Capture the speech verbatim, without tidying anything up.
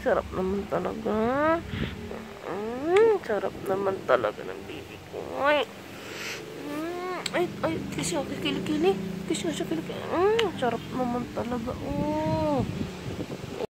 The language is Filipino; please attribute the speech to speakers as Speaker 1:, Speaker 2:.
Speaker 1: sarap naman talaga. Mm, sarap naman talaga ng baby ko. Ay, mm, ay, ay, kiss yung kilikili. Kiss nga siya kilikili. Mm, sarap naman talaga. Oh.